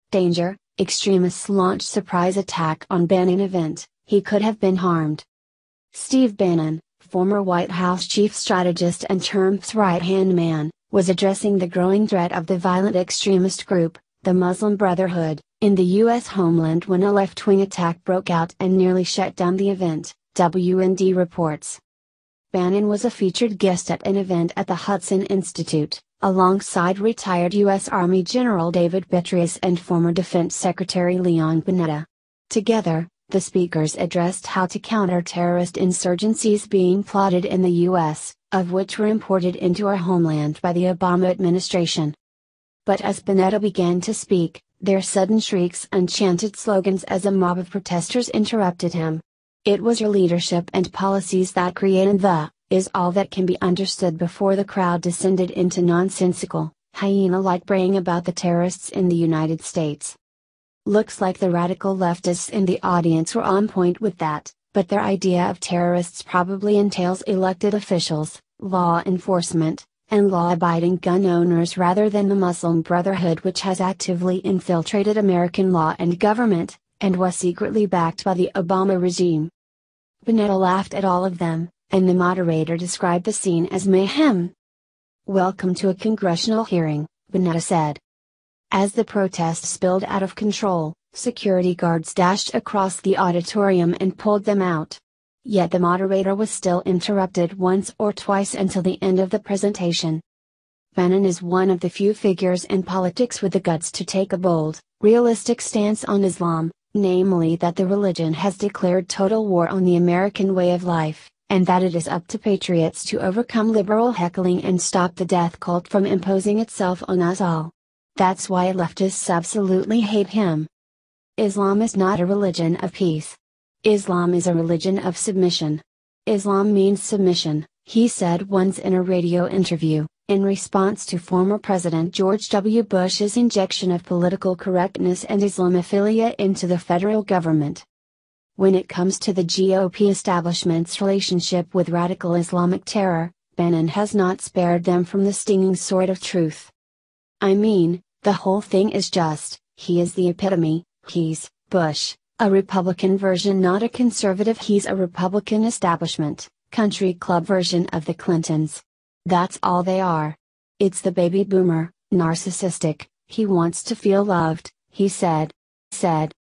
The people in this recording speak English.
Danger, extremists launch surprise attack on Bannon event, he could have been harmed. Steve Bannon, former White House chief strategist and Trump's right-hand man, was addressing the growing threat of the violent extremist group, the Muslim Brotherhood, in the U.S. homeland when a left-wing attack broke out and nearly shut down the event, WND reports. Bannon was a featured guest at an event at the Hudson Institute, alongside retired U.S. Army General David Petraeus and former Defense Secretary Leon Panetta. Together, the speakers addressed how to counter terrorist insurgencies being plotted in the U.S., of which were imported into our homeland by the Obama administration. But as Panetta began to speak, their sudden shrieks and chanted slogans as a mob of protesters interrupted him. It was your leadership and policies that created is all that can be understood before the crowd descended into nonsensical, hyena-like braying about the terrorists in the United States. Looks like the radical leftists in the audience were on point with that, but their idea of terrorists probably entails elected officials, law enforcement, and law-abiding gun owners rather than the Muslim Brotherhood, which has actively infiltrated American law and government, and was secretly backed by the Obama regime. Panetta laughed at all of them, and the moderator described the scene as mayhem. "Welcome to a congressional hearing," Panetta said. As the protest spilled out of control, security guards dashed across the auditorium and pulled them out. Yet the moderator was still interrupted once or twice until the end of the presentation. Bannon is one of the few figures in politics with the guts to take a bold, realistic stance on Islam, namely that the religion has declared total war on the American way of life, and that it is up to patriots to overcome liberal heckling and stop the death cult from imposing itself on us all. That's why leftists absolutely hate him. Islam is not a religion of peace. Islam is a religion of submission. Islam means submission, he said once in a radio interview, in response to former President George W. Bush's injection of political correctness and Islamophilia into the federal government. When it comes to the GOP establishment's relationship with radical Islamic terror, Bannon has not spared them from the stinging sword of truth. "I mean, the whole thing is just, he is the epitome, he's, Bush, a Republican version, not a conservative. He's a Republican establishment, country club version of the Clintons. That's all they are. It's the baby boomer, narcissistic, he wants to feel loved," he said.